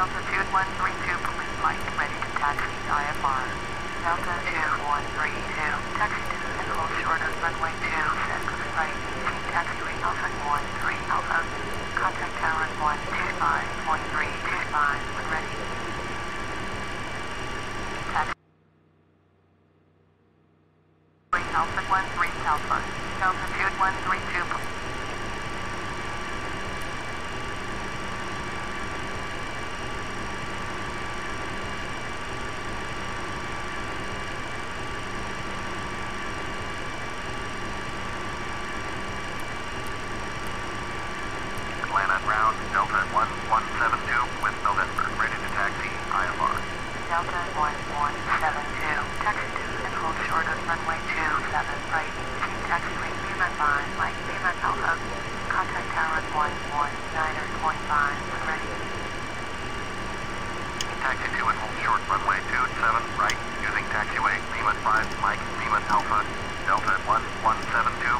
Altitude 132, police flight ready to taxi IFR. Delta 2132, taxi to and hold short of runway 26, right, using taxiway Alpha 13 Alpha. Contact tower 125.325 when ready. Taxiway Alpha 13 Alpha, altitude 132. Delta 1172 with November, ready to taxi IFR. Delta 1172, taxi to and hold short of runway 27 right, using taxiway Lima 5, Mike Lima Alpha. Contact tower 119.5 when ready. Taxi to and hold short runway 27 right, using taxiway Lima 5, Mike Lima Alpha. Delta 1172.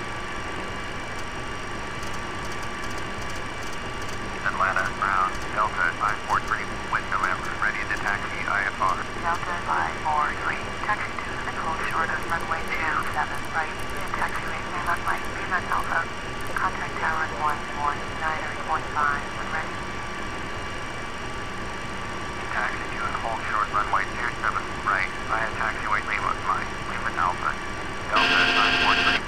Atlanta, ground, Delta 543 with November, ready to taxi IFR. Delta 543, taxi to and hold short of runway 27 right, using taxiway Lima Mike Lima Alpha. Contact tower 119.5 when ready. Taxi to and hold short runway 27 right, via taxiway Lima Mike Lima Alpha. Delta 543.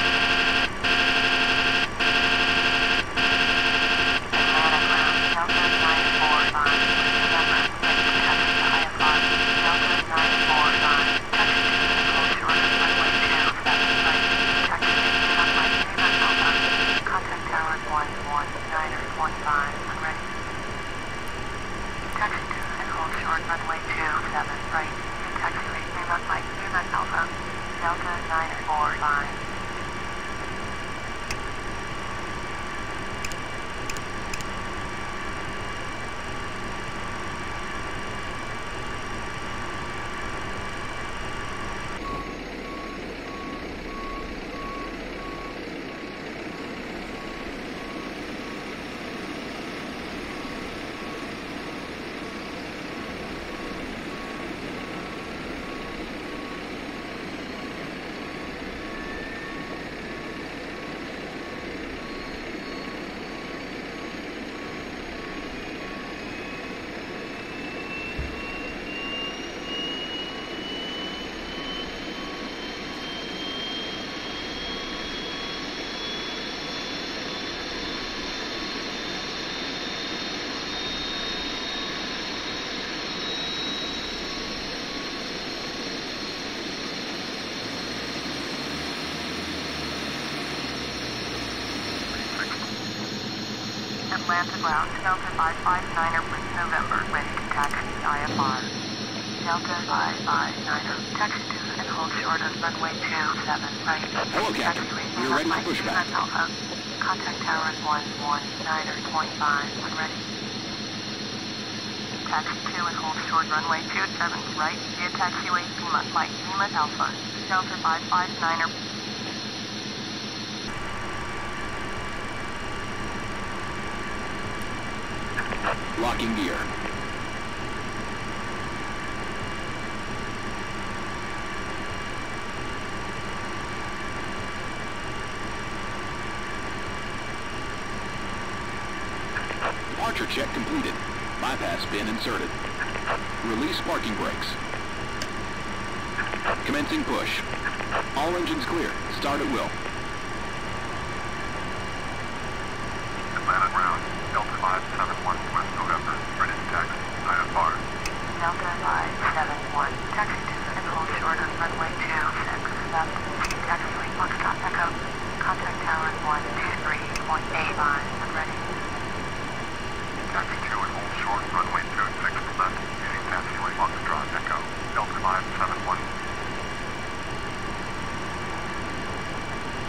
Runway 27 right, in taxiway Lima Mike Lima Alpha, Delta 945. Atlanta ground, Delta 559er with November, ready to taxi IFR. Delta 559er, taxi to and hold short of runway 27 right. Hello, Captain. We're ready for pushback. Alpha. Contact tower 119.5 when ready. Taxi to and hold short runway 27 right via taxiway Lima Mike Lima Alpha. Delta 559er. Locking gear. Departure check completed. Bypass pin inserted. Release parking brakes. Commencing push. All engines clear. Start at will. Atlanta ground, Delta 571 with November, ready to taxi IFR. Delta 571, taxi to and hold short of runway 26 left, using taxiway Foxtrot Echo. Contact tower 123.85 when ready. Taxi to and hold short runway 26 left, using taxiway Foxtrot Echo. Delta 571.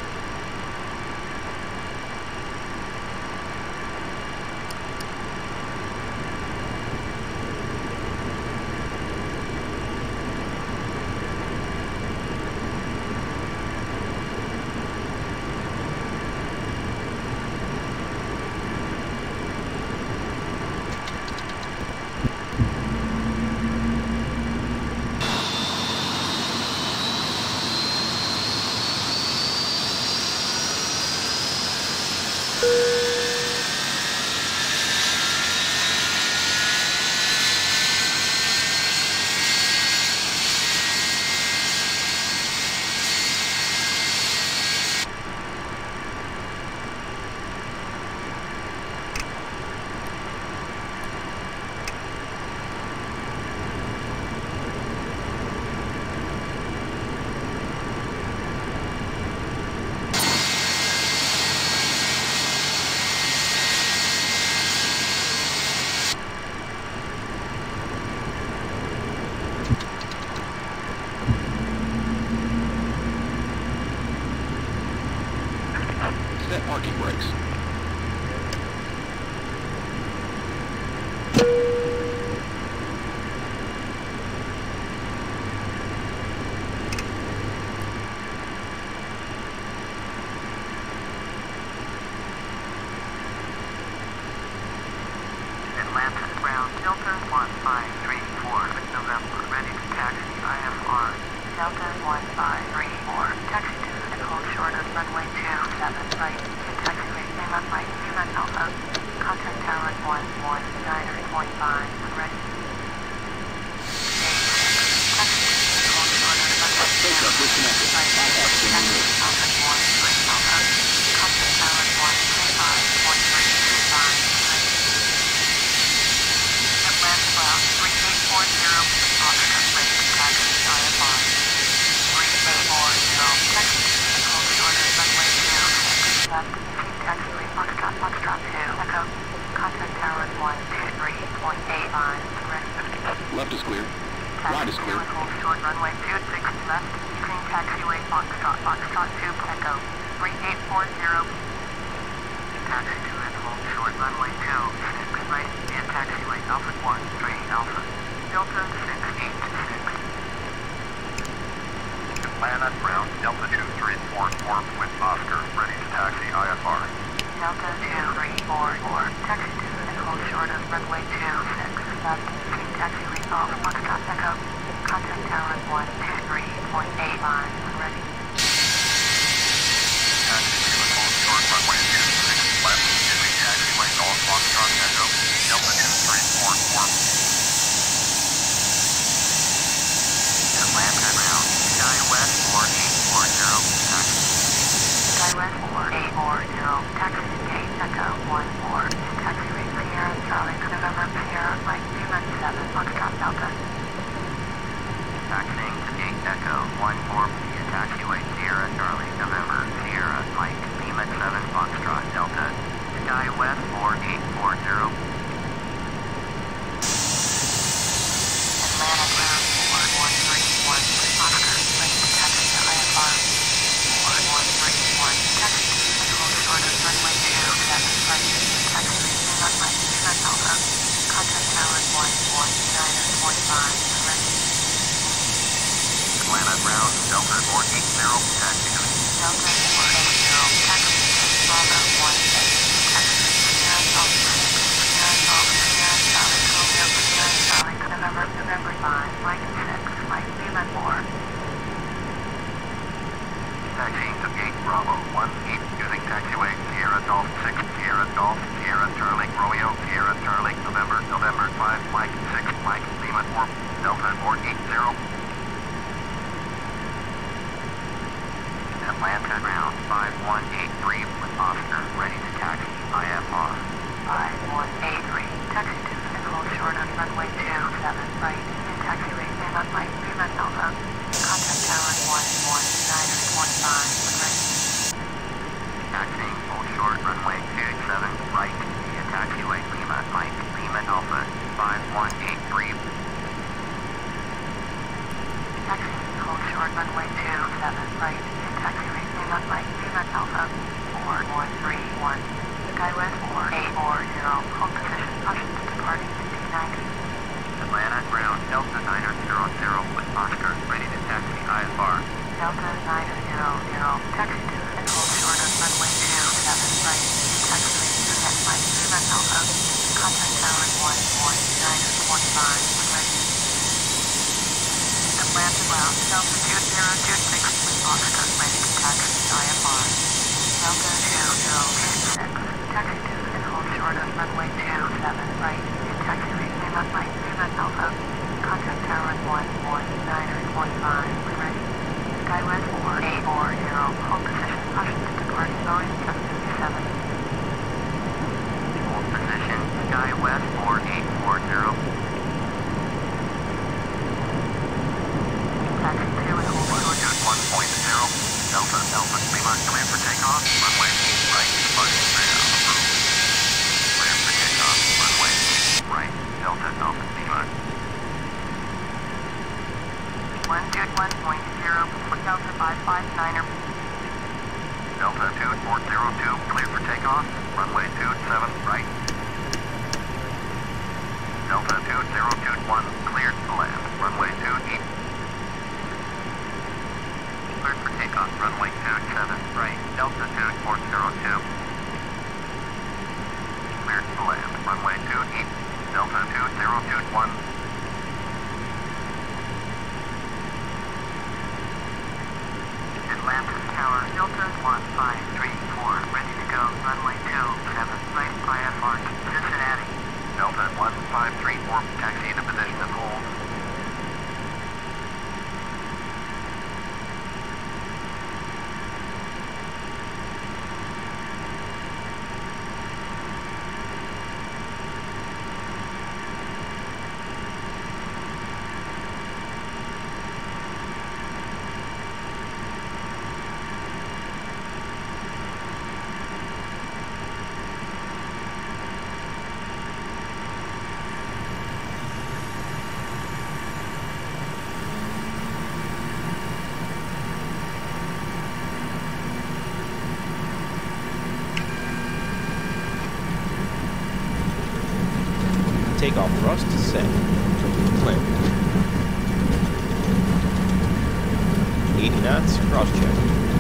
November, ready to taxi IFR. Delta 1534, taxi to and hold short of runway 27 right, to taxiway Lima Mike, Lima Alpha. Contact tower 119.5, ready. Take up disconnected. Bypass been removed. Alpha 13 Alpha. Contact tower 135.325, ready. Atlanta Ground 3840, Oscar, ready to taxi IFR. 3840, taxi to and hold short of runway 26 left, receive taxiway Foxtrot 2, Echo. Contact tower 123.85, ready. Left is clear. Right is clear. Hold short runway 26 left, using taxiway Foxtrot 2, Echo. 3840. Taxi to and hold short runway 26 right, via taxiway Alpha 13 Alpha. Delta 686. Atlanta ground Delta 2344 with Oscar, ready to taxi IFR. Delta 2344, taxi to and hold short of runway 26 left, using taxiway Alpha Foxtrot Echo. Contact tower 123.85, ready. Taxi to and hold short runway 26 left, using taxiway Golf Foxtrot Echo. Delta 2344. Atlanta ground, SkyWest 4840, taxi. SkyWest 4840, taxi to gate Echo 14, taxiway Sierra Charlie November Sierra Mike Lima 7 Foxtrot Delta. Taxiing to gate Echo 14 via taxiway Sierra Charlie November Sierra Mike Lima 7 Foxtrot Delta. SkyWest 4840. Atlanta ground 4131 with Oscar, ready to taxi to IFR. 4131, taxi to and hold short of runway 27 right, taxi Lima Mike Lima Alpha. Contact tower 119.5, ready. Atlanta ground Delta 480, taxi to Delta 480, taxi to Bravo 18, taxi Sierra Alpha 6, Sierra Alpha, Sierra Charlie Romeo, Sierra Charlie November 5, Mike 6, Mike Lima 4. taxiing to gate Bravo 18 using taxiway Sierra Golf 6 Sierra Golf Sierra Charlie Romeo Sierra Charlie November 5 Mike 6 Mike Lima 4 Delta 480. Atlanta ground 5183 with Oscar, ready to taxi IFR. 5183, taxi to and hold short on runway 27 right, in taxiway Lima Mike Lima Alpha. Contact tower 119.5, ready. Taxiing hold short runway 27 right via taxiway Lima Mike Lima Alpha 5183. Taxi hold short runway 27 right, in taxiway Lima Mike Lima Alpha. 4131. SkyWest 4840, hold position, caution to departing to D90. Atlanta ground Delta 900 with Oscar, ready to taxi IFR. Delta 900, taxi to and hold short of runway 27 right, in taxiway Unit Mike Lima Alpha. Contact tower 119.5, ready. Atlanta ground Delta 2026 with Oscar, ready to taxi IFR. Delta 2026, taxi to and hold short of runway 27 right, in taxiway Lima Mike Lima Alpha. Contact tower 119.5, ready. SkyWest 4840, hold position, caution to departing Boeing 757. Hold position SkyWest 4840. Taxi to and hold short. Altitude 1.0. Delta Alpha Lima, clear for takeoff. Runway right, departing now. Approved. Clear for takeoff. Runway right, Delta Alpha Lima. 121.0, Delta 559er. Delta 2402, clear for takeoff. Runway 27 right. Delta 2021, cleared to land. Runway 28. Cleared for takeoff. Runway 27 right. Delta 2402. Cleared to land. Runway 28. Delta 2021. 4, taxi into position and hold. Takeoff thrust set. Clear. 80 knots, cross check.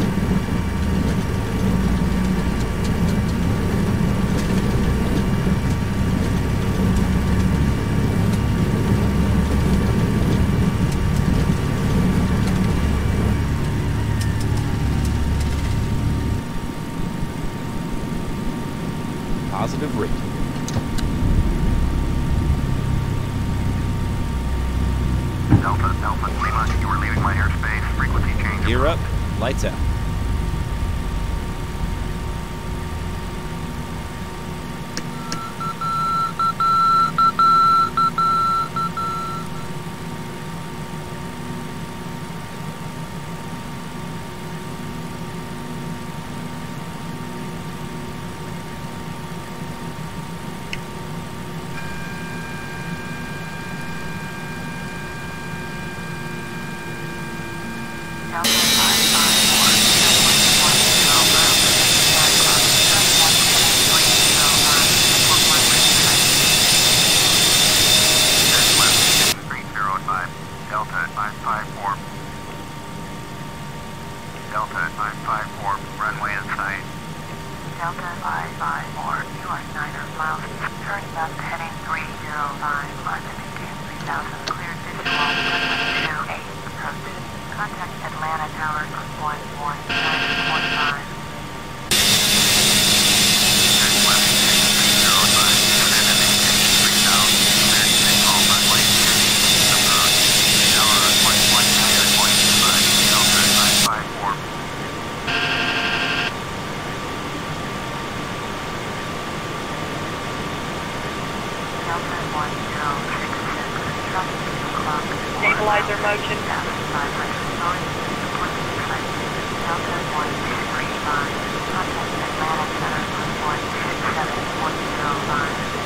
Positive rate. Delta Lima, you are leaving my airspace. Frequency change. Gear up, lights out. Delta 554, Delta 554, runway in sight. Delta 554, you are 9 miles east, turn left heading 305, London into 3000, cleared visual, runway 28, approach. Contact Atlanta Tower on 119.5. Stabilizer motion. Delta 1235. Contact Atlanta Center on 167.105.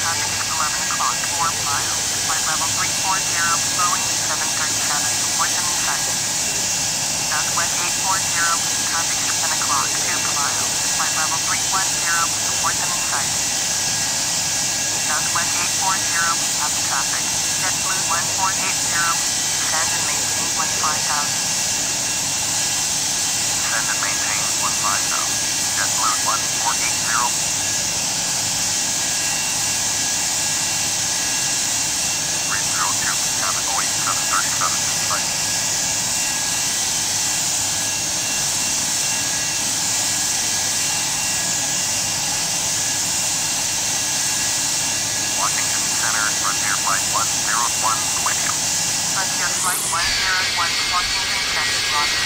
traffic is 11 o'clock, 4 miles. Flight level 340, Boeing 737, towards and in sight. Southwest 840, traffic is 10 o'clock, 2 miles. Flight level 310, towards and in sight. Southwest 840, have the traffic. JetBlue 1480, descend and maintain 15,000. Descend and maintain 15,000. JetBlue 1480. 302, cabin Boeing 737 in sight. Washington Center, Frontier Flight 101, radio. Frontier Flight 101, Washington Center, Roger.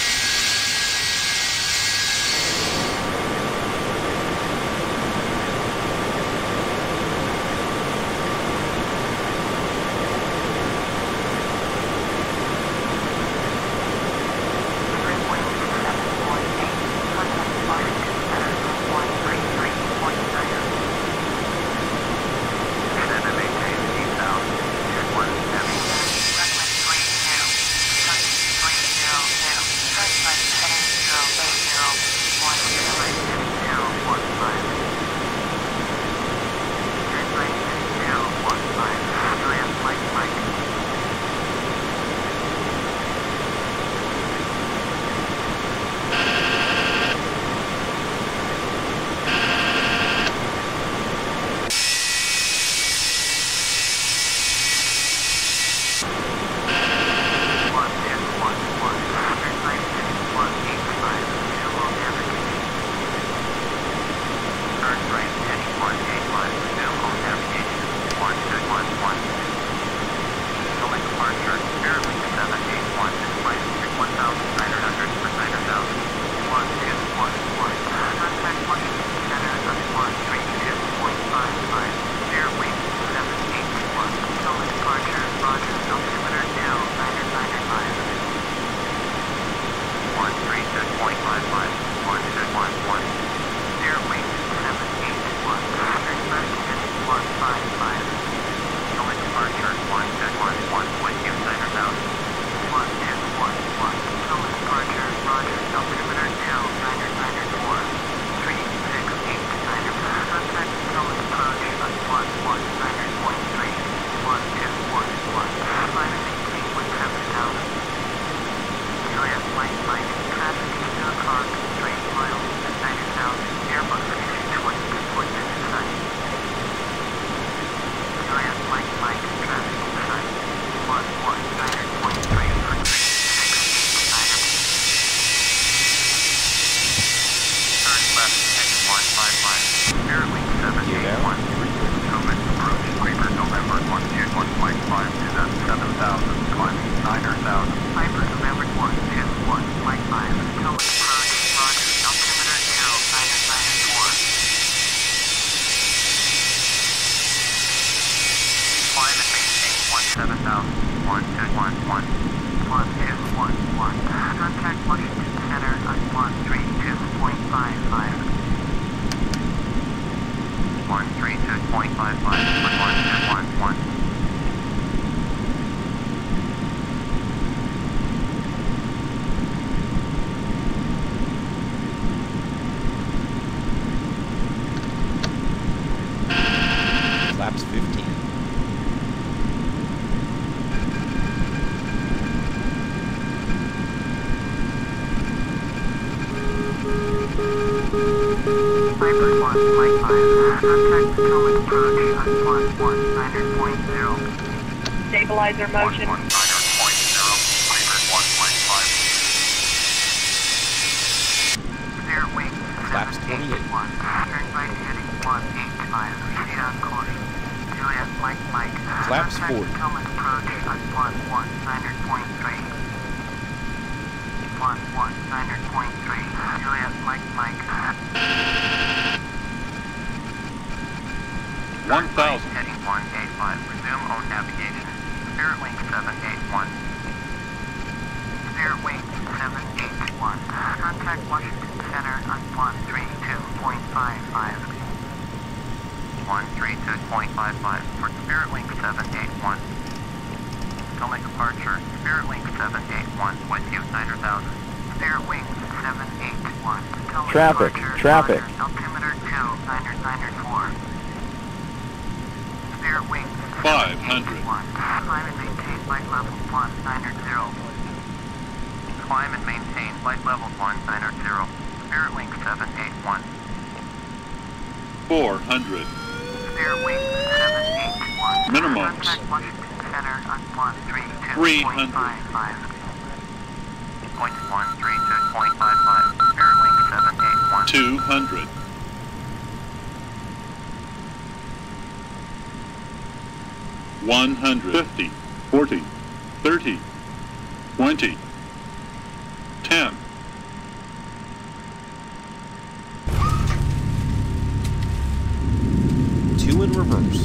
Flaps 15. Piper 1, Flight 5, contact Potomac approach on 119.0. Stabilizer motion. 119.0, Piper 1.5. Clear wing Flaps 28. 781. Turn right heading 185. Stay on course. Juliet Mike. Flaps Contact 40. Potomac approach on 119.3. 119.3. Juliet Mike. 1,000. Heading 185. Resume on navigation. Spirit Wing 781. Spirit Wing 781. Contact Washington Center on 132.55. 132.55 for Spirit Wing 781. Potomac departure, Spirit Wing 781 with you, 900,000. Spirit Wing 781. Potomac Traffic, departure, traffic. Roger, altimeter 2, 904. Spirit Wing 500. 781. Climb and maintain flight level 190. Climb and maintain flight level 190. Spirit Wing 781. 400. Spirit Wing 781. Minimums. Contact Washington Center on 132.55. 300. Point 132.55. Spirit Wing 781. 200. 150, 40, 30, 20, 10. Two in reverse.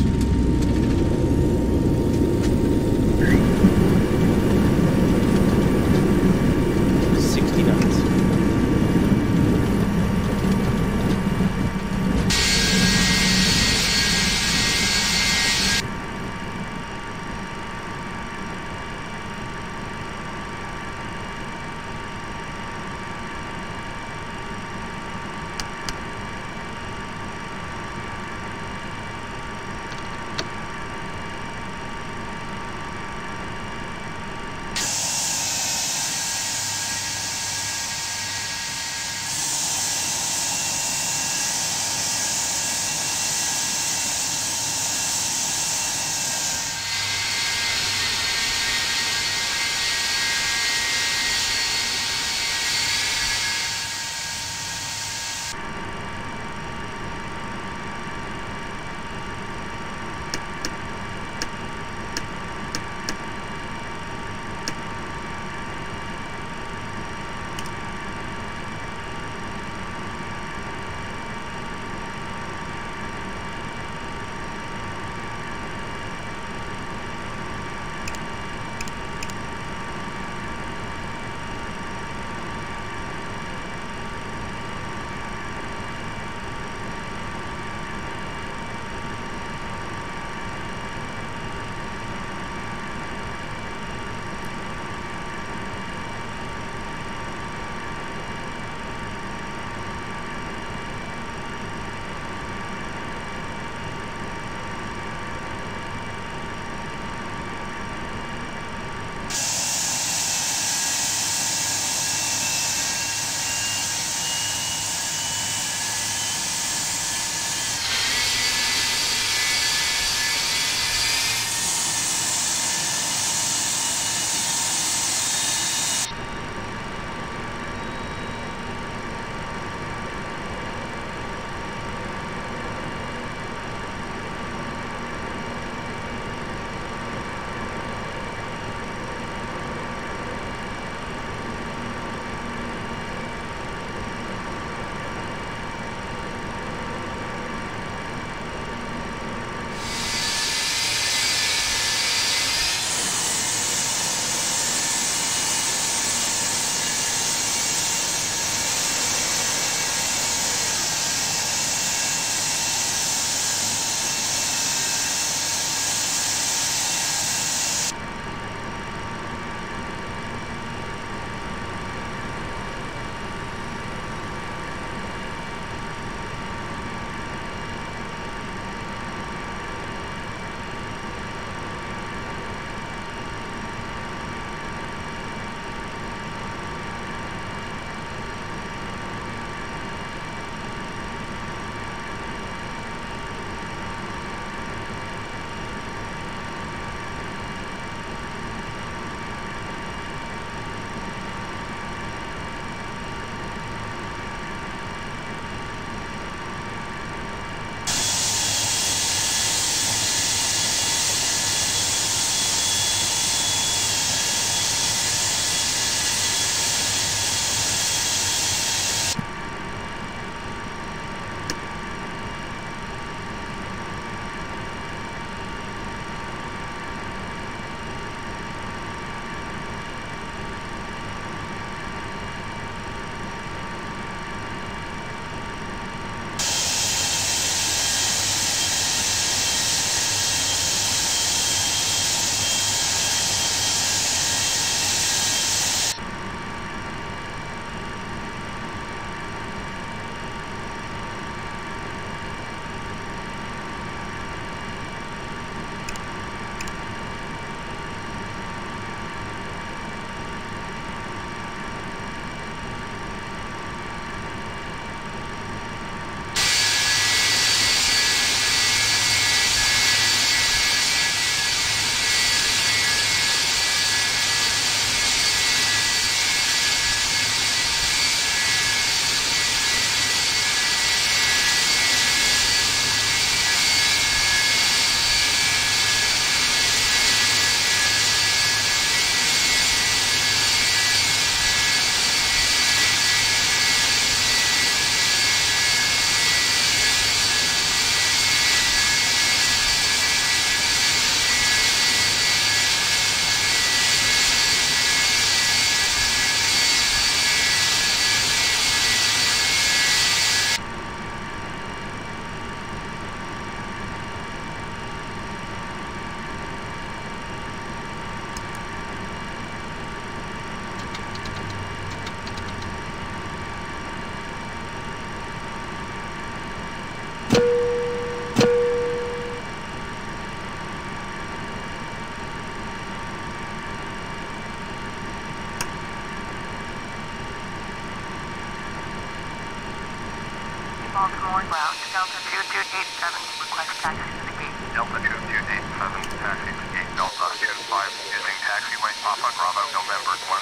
northbound, Delta 2287, request taxi to the gate. Delta 2287, taxi to gate Delta 25, using taxiway Papa Bravo November 1.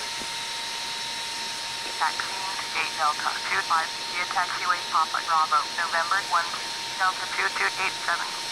Taxiing to gate Delta 25 via taxiway Papa Bravo November 1. Delta 2287.